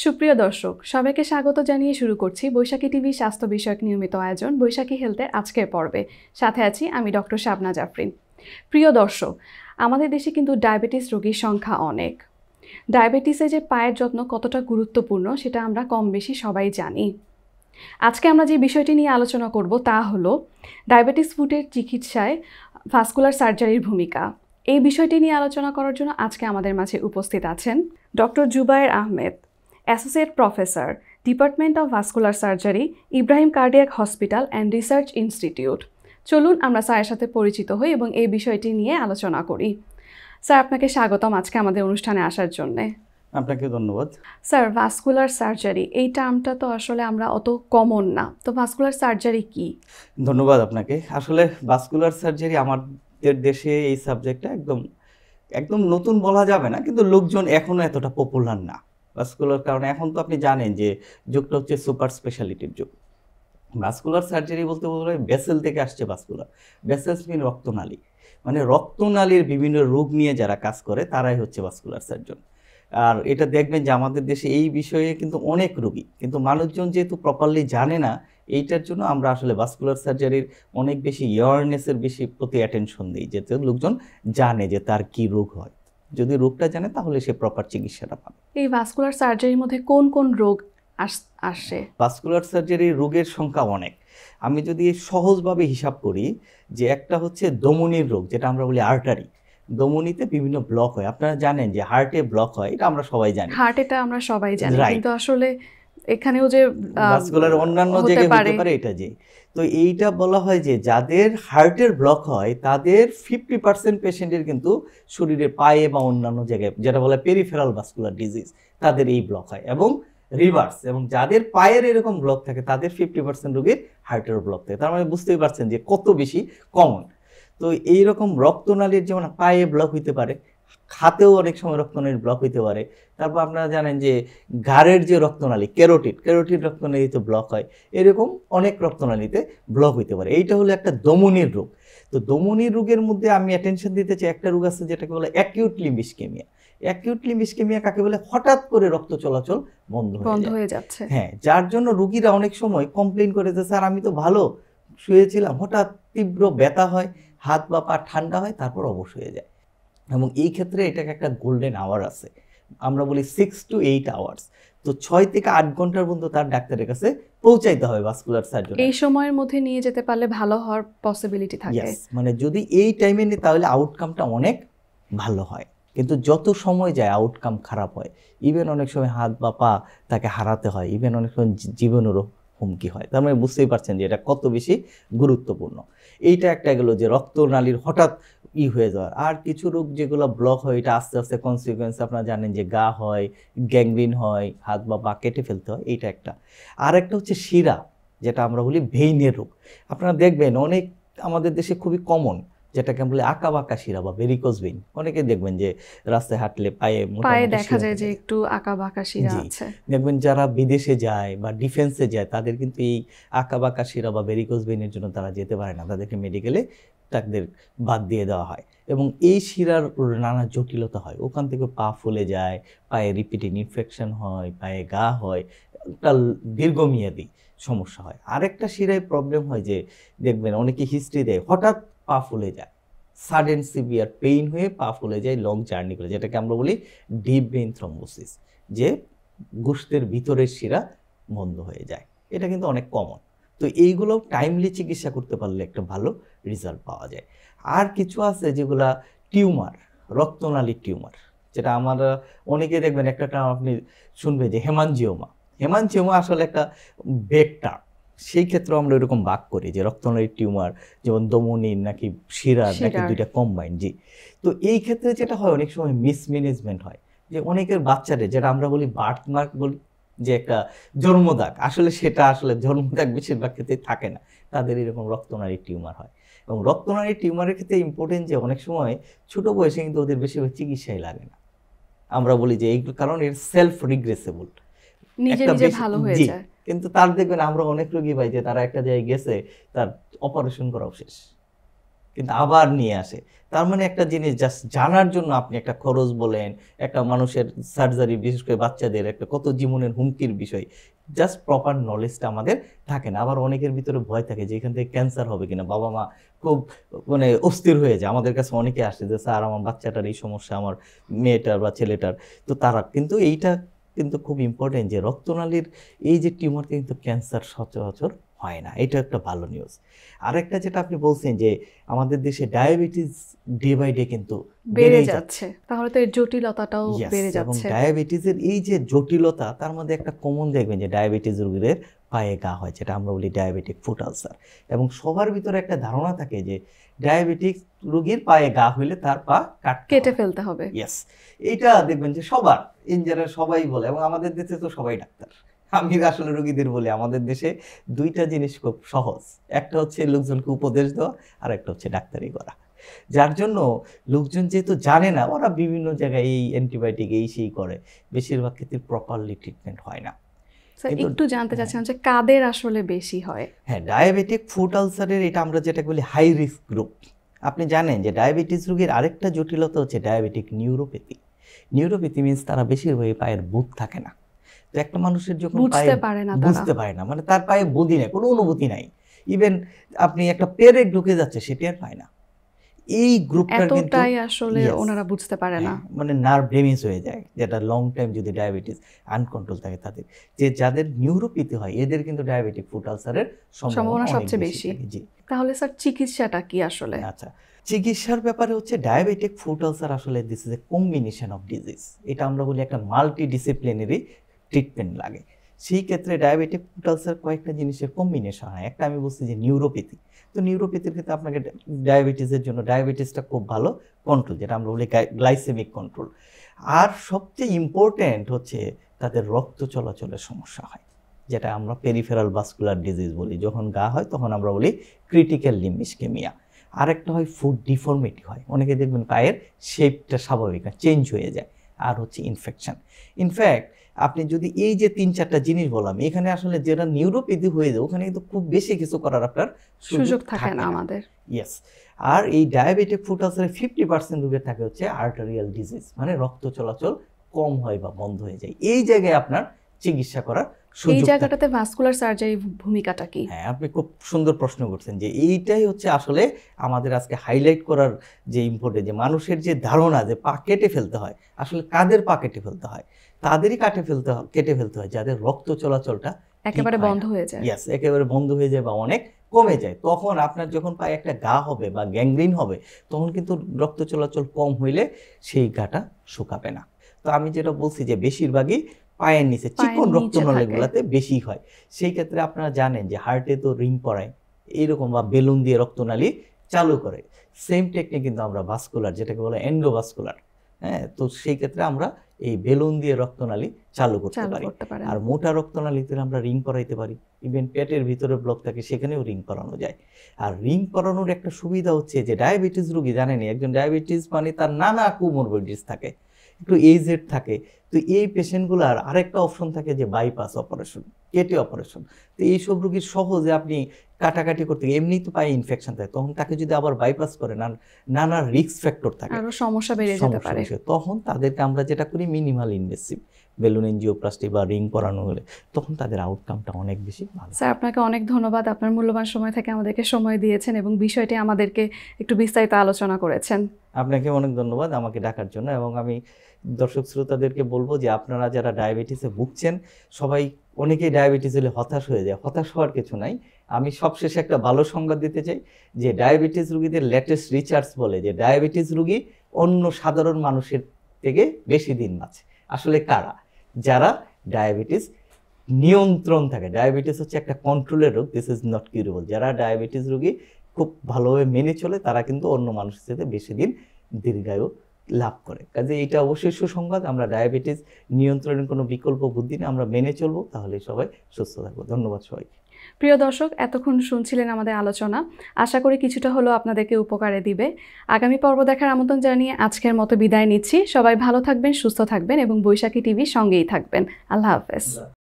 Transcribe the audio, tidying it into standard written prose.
সুপ্রিয় দর্শক, সবাইকে স্বাগত জানিয়ে শুরু করছি বৈশাখী টিভি স্বাস্থ্য বিষয়ক নিয়মিত আয়োজন বৈশাখী হেলথের আজকের পর্বে। সাথে আছি আমি ডক্টর শাবনা জাফরিন। প্রিয় দর্শক, আমাদের দেশে কিন্তু ডায়াবেটিস রোগীর সংখ্যা অনেক। ডায়াবেটিসে যে পায়ের যত্ন কতটা গুরুত্বপূর্ণ সেটা আমরা কম বেশি সবাই জানি। আজকে আমরা যে বিষয়টি নিয়ে আলোচনা করব তা হলো ডায়াবেটিস ফুটের চিকিৎসায় ভাস্কুলার সার্জারির ভূমিকা। এই বিষয়টি নিয়ে আলোচনা করার জন্য আজকে আমাদের মাঝে উপস্থিত আছেন doctor Zubair Ahmed, associate professor, department of vascular surgery, Ibrahim cardiac hospital and research institute. চলুন আমরা স্যারের সাথে পরিচিত হই এবং এই বিষয়টি নিয়ে আলোচনা করি। স্যার, আপনাকে স্বাগতম আজকে আমাদের অনুষ্ঠানে আসার জন্যে। আপনাকে ধন্যবাদ। স্যার, ভাস্কুলার সার্জারি এই টার্মটা তো আসলে আমরা অত কমন না, তো ভাস্কুলার সার্জারি কি? ধন্যবাদ আপনাকে। আসলে ভাস্কুলার সার্জারি আমাদের দেশে এই সাবজেক্টটা একদম নতুন বলা যাবে না, কিন্তু লোকজন এখনো এতটা পপুলার না ভাস্কুলার, কারণ এখন তো আপনি জানেন যে যুগটা হচ্ছে সুপার স্পেশালিটির যুগ। ভাস্কুলার সার্জারি বলতে ভেসেল থেকে আসছে ভাস্কুলার। ভেসেলস মিন রক্তনালী, মানে রক্তনালীর বিভিন্ন রোগ নিয়ে যারা কাজ করে তারাই হচ্ছে ভাস্কুলার সার্জন। আর এটা দেখবেন যে আমাদের দেশে এই বিষয়ে কিন্তু অনেক রোগী, কিন্তু মানুষজন যেহেতু প্রপারলি জানে না, এইটার জন্য আমরা আসলে ভাস্কুলার সার্জারির অনেক বেশি অ্যাওয়ারনেসের প্রতি অ্যাটেনশন দিই, যাতে লোকজন জানে যে তার কি রোগ হয়। যদি রোগটা জানে তাহলে সে প্রপার চিকিৎসাটা পাবে। এই ভাস্কুলার সার্জারির মধ্যে কোন কোন রোগ আসে? ভাস্কুলার সার্জারির রোগের সংখ্যা অনেক। আমি যদি সহজভাবে হিসাব করি, যে একটা হচ্ছে ধমনীর রোগ, যেটা আমরা বলি আর্টারি। ধমনীতে বিভিন্ন ব্লক হয়। আপনারা জানেন যে হার্টে ব্লক হয়, এটা আমরা সবাই জানি। হার্ট, এটা আমরা সবাই জানি, কিন্তু আসলে এখানেও যে ভাস্কুলার অন্যান্য জায়গায় হতে পারে এটা যে। তো এইটা বলা হয় যে যাদের হার্টের ব্লক হয় তাদের 50% পেশেন্টের কিন্তু শরীরের পায়ে বা অন্যান্য জায়গায়, যেটা বলে পেরিফেরাল ভাস্কুলার ডিজিজ, তাদের এই ব্লক হয়। এবং রিভার্স, এবং যাদের পায়ের এরকম ব্লক থাকে তাদের 50% রোগীর হার্টের ব্লক থাকে। তার মানে বুঝতেই পারছেন যে কত বেশি কমন। তো এইরকম রক্তনালীর যেমন পায়ে ব্লক হইতে পারে, হাতেও অনেক সময় রক্তনালীর ব্লক হইতে পারে। তারপর আপনারা জানেন যে ঘাড়ের যে রক্তনালী, ক্যারোটিড রক্তনালীতে ব্লক হয়। এরকম অনেক রক্তনালীতে ব্লক হইতে পারে। এইটা হলো একটা ধমনীর রোগ। তো ধমনীর রোগের মধ্যে আমি অ্যাটেনশন দিতে চাই একটা রোগ আছে যেটাকে বলে acute limb ischaemia. Acute limb ischaemia কাকে বলে? হঠাৎ করে রক্ত চলাচল বন্ধ হয়ে যাচ্ছে। হ্যাঁ, যার জন্য রোগীরা অনেক সময় কমপ্লেইন করে যে স্যার আমি তো ভালো শুয়েছিলাম, হঠাৎ তীব্র ব্যথা হয়, হাত বা পা ঠান্ডা হয়, তারপর অবশ হয়ে যায়। এবং এই ক্ষেত্রে এটাকে একটা গোল্ডেন আওয়ার আছে, আমরা বলি 6 to 8 আওয়ার্স। তো 6 থেকে 8 ঘন্টার পর্যন্ত তার ডাক্তারের কাছে পৌঁছাইতে হবে ভাস্কুলার সার্জন। এই সময়ের মধ্যে নিয়ে যেতে পারলে ভালো হওয়ার পসিবিলিটি থাকে। মানে যদি এই টাইমে নিই তাহলে আউটকামটা অনেক ভালো হয়, কিন্তু যত সময় যায় আউটকাম খারাপ হয়। ইভেন অনেক সময় হাত বা পা তাকে হারাতে হয়, ইভেন অনেক সময় জীবনেরও হুমকি হয়। তার মানে বুঝতেই পারছেন যে এটা কত বেশি গুরুত্বপূর্ণ। এইটা একটা গেল যে রক্তনালীর হঠাৎ হয়ে যাওয়ার। আর কিছু রোগ যেগুলো ব্লক হয়, এটা আস্তে আস্তে কনসিকুয়েন্স আপনারা জানেন যে গা হয়, গ্যাংগ্রিন হয়, হাত বা পা কেটে ফেলতে হয়, এইটা একটা। আর একটা হচ্ছে শিরা, যেটা আমরা বলি ভেইনের রোগ। আপনারা দেখবেন অনেক আমাদের দেশে খুবই কমন, যেটাকে আমরা বলি আঁকা বাঁকা শিরা বা ভেরিকোজ ভেইন। অনেকে দেখবেন যে রাস্তায় হাঁটলে পায়ে দেখা যায় যে একটু আঁকা বাঁকা শিরা আছে। দেখবেন যারা বিদেশে যায় বা ডিফেন্সে যায় তাদের কিন্তু এই আঁকা বাঁকা শিরা বা ভেরিকোজ ভেইনের জন্য তারা যেতে পারে না, তাদেরকে মেডিকেলে তাদের বাদ দিয়ে দেওয়া হয়। এবং এই শিরার নানা জটিলতা হয়, ওখান থেকে পা ফুলে যায়, পায়ে রিপিটিং ইনফেকশন হয়, পায়ে গা হয়, একটা দীর্ঘমেয়াদী সমস্যা হয়। আরেকটা শিরায় প্রবলেম হয় যে দেখবেন অনেকে হিস্ট্রি দেয়, হঠাৎ পা ফুলে যায়, সাডেন সিভিয়ার পেইন হয়ে পা ফুলে যায় লং জার্নি করে, যেটাকে আমরা বলি ডিপ ভেইন থ্রম্বোসিস, যে গোশতের ভিতরের শিরা বন্ধ হয়ে যায়। এটা কিন্তু অনেক কমন। তো এইগুলো টাইমলি চিকিৎসা করতে পারলে একটা ভালো রেজাল্ট পাওয়া যায়। আর কিছু আছে যেগুলা টিউমার, রক্তনালীর টিউমার, যেটা আমরা অনেকে দেখবেন একটা টার্ম আপনি শুনবেন যে হেমানজিওমা। হেমানজিওমা আসলে একটা বেগটা, সেই ক্ষেত্রে আমরা এরকম ভাগ করি যে রক্তনালীর টিউমার যেমন ধমনীর নাকি শিরার নাকি দুইটা কম্বাইন। জি, তো এই ক্ষেত্রে যেটা হয় অনেক সময় মিসম্যানেজমেন্ট হয়, যে অনেকের বাচ্চাদের যেটা আমরা বলি বার্থ মার্ক বলি, যে একটা জন্মদাগ, আসলে সেটা আসলে জন্মদাগ বেশিরভাগ ক্ষেত্রে থাকে না, তাদের এরকম রক্তনালীর টিউমার হয়। এবং রক্তনালীর টিউমারের ক্ষেত্রে ইম্পর্টেন্ট যে অনেক সময় ছোট বয়সে কিন্তু ওদের বেশিরভাগ চিকিৎসাই লাগে না। আমরা বলি যে এই কারণ এর সেলফ রিগ্রেসেবল, নিজে নিজে ভালো হয়ে যায়। কিন্তু তার দেখবেন আমরা অনেক রোগী পাই যে তারা একটা জায়গায় গেছে, তার অপারেশন করাও শেষ, কিন্তু আবার নিয়ে আসে। তার মানে একটা জিনিস জাস্ট জানার জন্য আপনি একটা খরচ বলেন, একটা মানুষের সার্জারি, বিশেষ করে বাচ্চাদের একটা কত জীবনের হুমকির বিষয়, জাস্ট প্রপার নলেজটা আমাদের থাকে না। আবার অনেকের ভিতরে ভয় থাকে যে এখান থেকে ক্যান্সার হবে কিনা, বাবা মা খুব মানে অস্থির হয়ে যায়। আমাদের কাছে অনেকে আসে যে স্যার আমার বাচ্চাটার এই সমস্যা, আমার মেয়েটার বা ছেলেটার। তো তারা কিন্তু এইটা কিন্তু খুব ইম্পর্টেন্ট যে রক্তনালীর এই যে টিউমার কিন্তু ক্যান্সার সচরাচর হয় না, এটা একটা ভালো নিউজ। আরেকটা যেটা আপনি বলছেন যে আমাদের দেশে ডায়াবেটিস ডে বাই ডে কিন্তু বেড়ে যাচ্ছে, তাহলে তো এর জটিলতাটাও Yes, বেড়ে এবং যাচ্ছে। ডায়াবেটিসের এই যে জটিলতা, তার মধ্যে একটা কমন দেখবেন যে ডায়াবেটিস রোগীদের পায়ে ঘা হয়, যেটা আমরা বলি ডায়াবেটিক ফুট আলসার। এবং সবার ভিতরে একটা ধারণা থাকে যে ডায়াবেটিক রোগীর পায়ে ঘা হইলে তার পা কেটে ফেলতে হবে। ইয়েস, এইটা দেখবেন যে সবার ইঞ্জিনিয়ার সবাই বলে, এবং আমাদের দেশে তো সবাই ডাক্তার। আমি আসলে রোগীদের বলি আমাদের দেশে দুইটা জিনিস খুব সহজ, একটা হচ্ছে লোকজনকে উপদেশ দেওয়া, আর একটা হচ্ছে ডাক্তারি করা। যার জন্য লোকজন যেহেতু জানে না, ওরা বিভিন্ন জায়গায় এই অ্যান্টিবায়োটিক এই সেই করে, বেশিরভাগ ক্ষেত্রে প্রপারলি ট্রিটমেন্ট হয় না। স্যার কিন্তু একটু জানতে চাচ্ছিলাম যে কাদের আসলে বেশি হয়? হ্যাঁ, ডায়াবেটিক ফুট আলসারের এটা আমরা যেটা বলি হাই রিস্ক গ্রুপ। আপনি জানেন যে ডায়াবেটিস রোগীর আরেকটা জটিলতা হচ্ছে ডায়াবেটিক নিউরোপ্যাথি। নিউরোপ্যাথি মিনস তারা বেশিরভাগই পায়ের বুধ থাকে না। তো একটা মানুষের যখন বুঝতে পারে না, বুঝতে পারে না, মানে তার পায়ে বুদ্ধি নেই, কোনো অনুভূতি নাই, ইভেন আপনি একটা পেরেক ঢুকে যাচ্ছে সেটি আর পায় না। এই গ্রুপটার কিন্তু এতটাই আসলে ওনারা বুঝতে পারে না, মানে নার্ভ ড্যামেজ হয়ে যায়, যেটা লং টাইম যদি ডায়াবেটিস আনকন্ট্রোল থাকে তাদের। যে যাদের নিউরোপ্যাথি হয় এদের কিন্তু ডায়াবেটিক ফুট আলসারের সম্ভাবনা সবচেয়ে বেশি থাকে। জি, তাহলে স্যার চিকিৎসাটা কি আসলে? আচ্ছা, চিকিৎসার ব্যাপারে হচ্ছে ডায়াবেটিক ফুট আলসার আসলে this is a combination of disease. এটা আমরা বলি একটা মাল্টি ডিসিপ্লিনারি ট্রিটমেন্ট লাগে। সেই ক্ষেত্রে ডায়াবেটিক ফুট আলসার কয়েকটা জিনিসের কম্বিনেশন হয়। একটা আমি বলছি যে নিউরোপ্যাথি। তো নিউরোপ্যাথির ক্ষেত্রে আপনাকে ডায়াবেটিসের জন্য ডায়াবেটিসটা খুব ভালো কন্ট্রোল, যেটা আমরা বলি গ্লাইসেমিক কন্ট্রোল। আর সবচেয়ে ইম্পর্টেন্ট হচ্ছে তাদের রক্ত চলাচলের সমস্যা হয়, যেটা আমরা পেরিফেরাল ভাস্কুলার ডিজিজ বলি। যখন ঘা হয় তখন আমরা বলি ক্রিটিক্যাল লিম্ব ইসকেমিয়া। আরেকটা হয় ফুড ডিফর্মিটি হয়, অনেকে দেখবেন পায়ের শেপটা স্বাভাবিক না, চেঞ্জ হয়ে যায়। আর হচ্ছে ইনফেকশন। ইনফ্যাক্ট আপনি যদি এই যে 3-4টা জিনিস বললাম, এখানে আসলে যেটা নিউরোপ্যাথি হয়ে যায় ওখানে কিন্তু খুব বেশি কিছু করার আপনার সুযোগ থাকে না আমাদের। ইয়েস। আর এই ডায়াবেটিক ফুট আলসারে 50% রোগের থাকে হচ্ছে আর্টারিয়াল ডিজিজ, মানে রক্ত চলাচল কম হয় বা বন্ধ হয়ে যায়। এই জায়গায় আপনার চিকিৎসা করার এই জায়গাটাতে ভাস্কুলার সার্জারি ভূমিকাটা কি? হ্যাঁ, আপনি খুব সুন্দর প্রশ্ন করছেন যে এইটাই হচ্ছে আসলে আমাদের আজকে হাইলাইট করার যে ইম্পর্টেন্ট, যে মানুষের যে ধারণা যে পা কেটে ফেলতে হয়, আসলে কাদের পা কেটে ফেলতে হয়? তাদেরই কেটে ফেলতে হয় যাদের রক্ত চলাচলটা একেবারে বন্ধ হয়ে যায়। ইয়েস, একেবারে বন্ধ হয়ে যায় বা অনেক কমে যায়। তখন আপনার যখন পায়ে একটা ঘা হবে বা গ্যাংগ্রিন হবে, তখন কিন্তু রক্ত চলাচল কম হইলে সেই ঘাটা শুকাবে না। তো আমি যেটা বলছি যে বেশিরভাগই পায়ের নিচে চিকন রক্তনালীগুলোতে বেশি হয়। সেই ক্ষেত্রে আপনারা জানেন যে হার্টে তো রিং পরায় এইরকম, বা বেলুন দিয়ে রক্তনালী চালু করে। সেম টেকনিক কিন্তু আমরা ভাস্কুলার, যেটাকে বলে এন্ডোভাস্কুলার, হ্যাঁ, তো সেই ক্ষেত্রে আমরা এই বেলুন দিয়ে রক্তনালী চালু করতে পারি। আর মোটা রক্তনালীতে আমরা রিং করাইতে পারি। ইভেন পেটের ভিতরে ব্লক থাকে সেখানেও রিং করানো যায়। আর রিং করানোর একটা সুবিধা হচ্ছে যে ডায়াবেটিস রোগী জানেনি, একজন ডায়াবেটিস মানে তার নানা কোমরবিডিটিস থাকে, একটু এজেড থাকে। তো এই পেশেন্টগুলোর আরেকটা অপশন থাকে যে বাইপাস অপারেশন, কেটে অপারেশন। তো এইসব রোগীর সহজে আপনি কাটাকাটি করতে, এমনি তো পায়ে ইনফেকশন থাকে, তখন তাকে যদি আবার বাইপাস করে, নানা রিস্ক ফ্যাক্টর থাকে, আরো সমস্যা বেড়ে যেতে পারে। তখন তাদেরকে আমরা যেটা করি মিনিমাল ইনভেসিভ বেলুন এনজিওপ্লাস্টি বা রিং করানো হলে তখন তাদের আউটকামটা অনেক বেশি ভালো। স্যার আপনাকে অনেক ধন্যবাদ, আপনার মূল্যবান সময় থেকে আমাদেরকে সময় দিয়েছেন এবং বিষয়টি আমাদেরকে একটু বিস্তারিত আলোচনা করেছেন। আপনাকে অনেক ধন্যবাদ আমাকে ডাকার জন্য। এবং আমি দর্শক শ্রোতাদেরকে বলবো যে আপনারা যারা ডায়াবেটিসে ভুগছেন, সবাই অনেকেই ডায়াবেটিস হলে হতাশ হয়ে যায়, হতাশ হওয়ার কিছু নাই। আমি সবশেষে একটা ভালো সংবাদ দিতে চাই যে ডায়াবেটিস রোগীদের লেটেস্ট রিসার্চ বলে যে ডায়াবেটিস রোগী অন্য সাধারণ মানুষের থেকে বেশি দিন বাঁচে। আসলে কারা? যারা ডায়াবেটিস নিয়ন্ত্রণ থাকে। ডায়াবেটিস হচ্ছে একটা কন্ট্রোলের রোগ, দিস ইজ নট কিউরেবল। যারা ডায়াবেটিস রোগী খুব ভালোভাবে মেনে চলে তারা কিন্তু অন্য মানুষের সাথে বেশি দিন দীর্ঘায়ু লাভ করে। কাজে এটা অবশ্যই সুসংবাদ। আমরা ডায়াবেটিস নিয়ন্ত্রণের কোনো বিকল্প বুদ্ধি না, আমরা মেনে চলবো, তাহলে সবাই সুস্থ থাকবো। ধন্যবাদ সবাইকে। প্রিয় দর্শক, এতক্ষণ শুনছিলেন আমাদের আলোচনা, আশা করি কিছুটা হলেও আপনাদেরকে উপকারে দিবে। আগামী পর্ব দেখার আমন্ত্রণ জানিয়ে আজকের মতো বিদায় নিচ্ছি। সবাই ভালো থাকবেন, সুস্থ থাকবেন এবং বৈশাখী টিভির সঙ্গেই থাকবেন। আল্লাহ হাফেজ।